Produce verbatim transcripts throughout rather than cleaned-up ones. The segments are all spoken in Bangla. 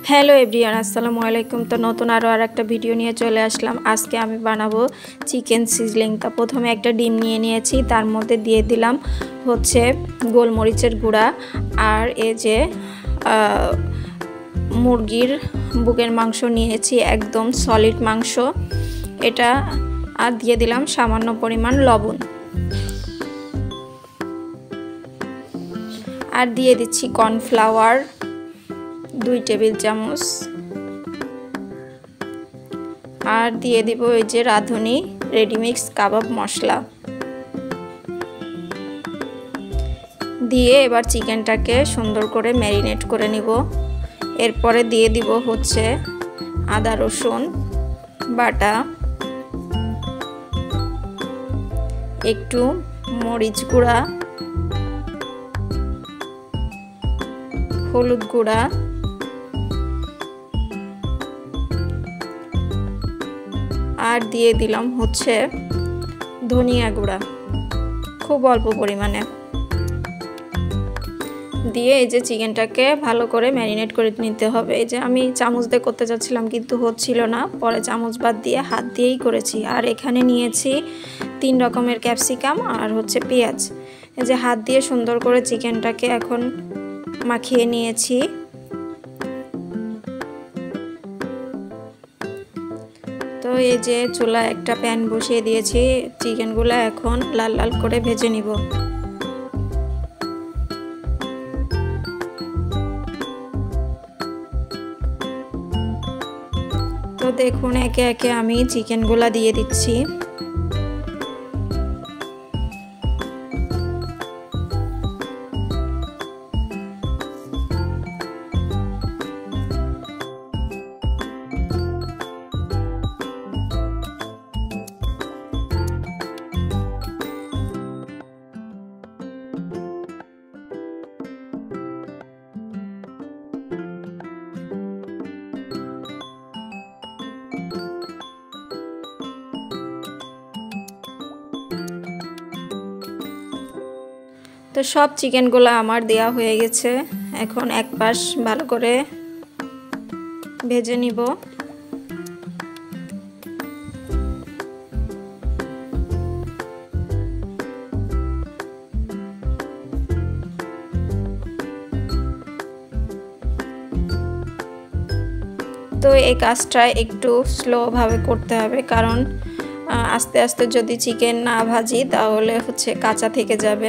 হ্যালো এভরিওয়ান, আসসালামু আলাইকুম। তো নতুন আরও আর একটা ভিডিও নিয়ে চলে আসলাম। আজকে আমি বানাবো চিকেন সিজলিং। তা প্রথমে একটা ডিম নিয়ে নিয়েছি, তার মধ্যে দিয়ে দিলাম হচ্ছে গোলমরিচের গুঁড়া আর এই যে মুরগির বুকের মাংস নিয়েছি, একদম সলিড মাংস এটা, আর দিয়ে দিলাম সামান্য পরিমাণ লবণ, আর দিয়ে দিচ্ছি কর্নফ্লাওয়ার দুই টেবিল চামচ, আর দিয়ে দিব এই যে রাঁধুনি রেডিমিক্স কাবাব মশলা দিয়ে এবার চিকেনটাকে সুন্দর করে ম্যারিনেট করে নিব। এরপরে দিয়ে দিব হচ্ছে আদা রসুন বাটা, একটু মরিচ গুঁড়া, হলুদ গুঁড়া, আর দিয়ে দিলাম হচ্ছে ধনিয়া গুঁড়া খুব অল্প পরিমাণে দিয়ে এই যে চিকেনটাকে ভালো করে ম্যারিনেট করে নিতে হবে। এই যে আমি চামচ দিয়ে করতে যাচ্ছিলাম কিন্তু হচ্ছিল না, পরে চামচ বাদ দিয়ে হাত দিয়েই করেছি। আর এখানে নিয়েছি তিন রকমের ক্যাপসিকাম আর হচ্ছে পেঁয়াজ। এই যে হাত দিয়ে সুন্দর করে চিকেনটাকে এখন মাখিয়ে নিয়েছি। তো এই যে চুলায় একটা প্যান বসিয়ে দিয়েছি, চিকেনগুলো এখন লাল লাল করে ভেজে নিব। তো দেখুন একে একে আমি চিকেনগুলো দিয়ে দিচ্ছি। তো সব চিকেনগুলো আমার দেয়া হয়ে গেছে, এখন এক পাশ ভালো করে ভেজে নিব। তো এই কাজটা একটু স্লোভাবে করতে হবে, কারণ আস্তে আস্তে যদি চিকেন না ভাজি তাহলে হচ্ছে কাঁচা থেকে যাবে।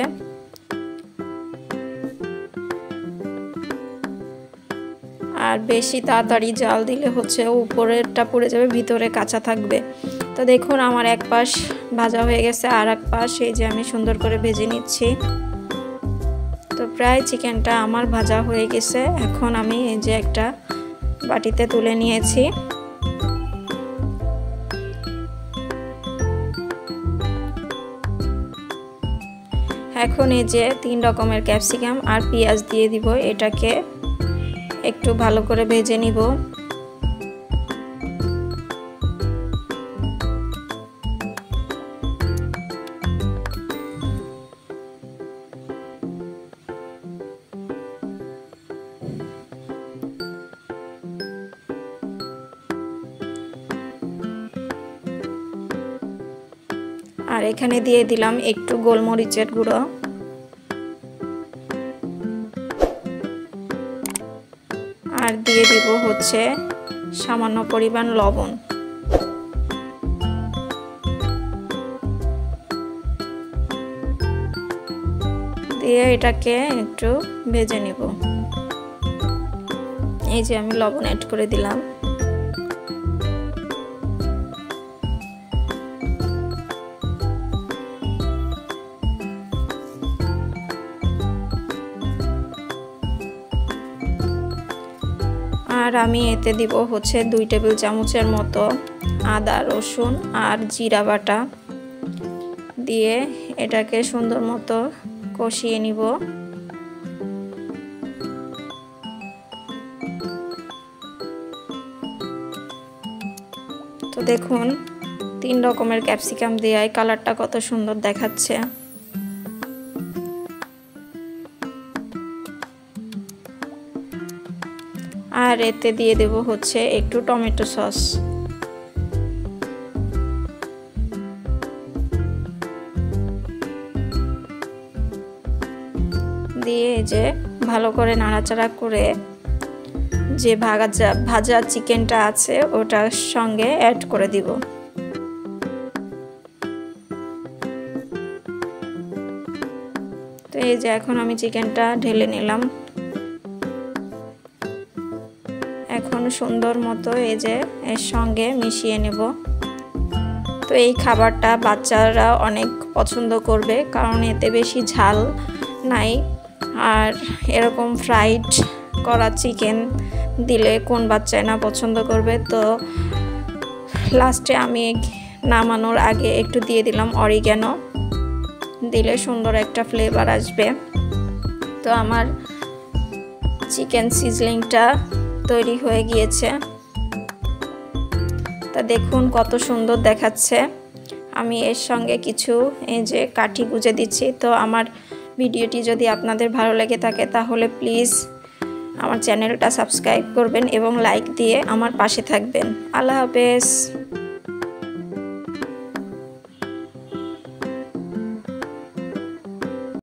আর বেশি তাড়াতাড়ি জাল দিলে হচ্ছে উপরেরটা পুড়ে যাবে, ভিতরে কাঁচা থাকবে। তো দেখুন আমার এক পাশ ভাজা হয়ে গেছে, আর এক পাশ এই যে আমি সুন্দর করে ভেজে নিচ্ছি। তো প্রায় চিকেনটা আমার ভাজা হয়ে গেছে, এখন আমি এই যে একটা বাটিতে তুলে নিয়েছি। এখন এই যে তিন রকমের ক্যাপসিকাম আর পেঁয়াজ দিয়ে দিব, এটাকে একটু ভালো করে ভেজে নিব। আর এখানে দিয়ে দিলাম একটু গোলমরিচের গুঁড়ো, আর দিয়ে দিব হচ্ছে সামান্য পরিমাণ লবণ। দিয়ে এটাকে একটু ভেজে নিব। এই যে আমি লবণ অ্যাড করে দিলাম। আর আমি এতে দিব হচ্ছে দুই টেবিল চামচের মতো আদা রসুন আর জিরা বাটা দিয়ে এটাকে সুন্দর মতো কষিয়ে নিব। তো দেখুন তিন রকমের ক্যাপসিকাম দেওয়ায় কালারটা কত সুন্দর দেখাচ্ছে। আর এতে দিয়ে দেব হচ্ছে একটু টমেটো সস। দিয়ে যে ভালো করে নাড়াচাড়া করে যে ভাজা ভাজা চিকেনটা আছে ওটার সঙ্গে অ্যাড করে দিব। তো এই যে এখন আমি চিকেনটা ঢেলে নিলাম। এখন সুন্দর মতো এই যে এর সঙ্গে মিশিয়ে নেব। তো এই খাবারটা বাচ্চারা অনেক পছন্দ করবে, কারণ এতে বেশি ঝাল নাই। আর এরকম ফ্রাইড করা চিকেন দিলে কোন বাচ্চাই না পছন্দ করবে। তো লাস্টে আমি নামানোর আগে একটু দিয়ে দিলাম অরিগ্যানো, দিলে সুন্দর একটা ফ্লেভার আসবে। তো আমার চিকেন সিজলিংটা তৈরি হয়ে গিয়েছে। তা দেখুন কত সুন্দর দেখাচ্ছে। আমি এর সঙ্গে কিছু এই যে কাঠি গুঁজে দিচ্ছি। তো আমার ভিডিওটি যদি আপনাদের ভালো লেগে থাকে তাহলে প্লিজ আমার চ্যানেলটা সাবস্ক্রাইব করবেন এবং লাইক দিয়ে আমার পাশে থাকবেন। আল্লাহ হাফেজ।